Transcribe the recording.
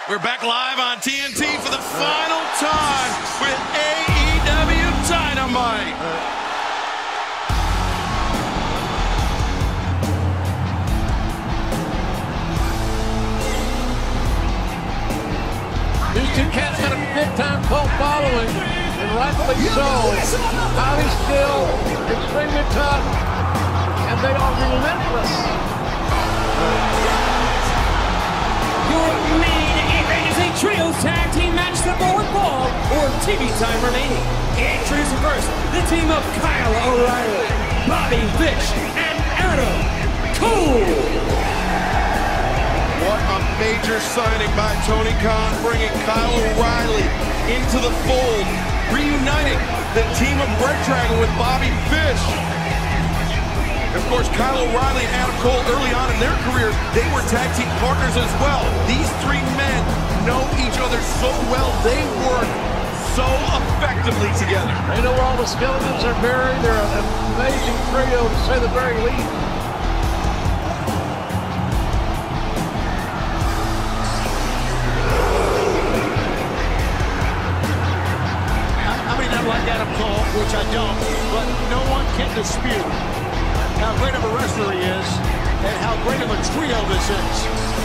We're back live on TNT for the final time with AEW Dynamite. These two cats got a big-time cult following, and rightfully so. Highly skilled, extremely tough, and they are relentless. Your main event is a trios tag team match for one ball or TV time remaining. Introducing first the team of Kyle O'Reilly, Bobby Fish, and Adam Cole. What a major signing by Tony Khan, bringing Kyle O'Reilly into the fold, reuniting the team of Red Dragon with Bobby Fish. Of course, Kyle O'Reilly and Adam Cole, early on in their careers, they were tag team partners as well. These three men know each other so well. They work so effectively together. They know where all the skeletons are buried. They're an amazing trio, to say the very least. I mean, I like Adam Cole, which I don't, but no one can dispute how great of a wrestler he is and how great of a trio this is.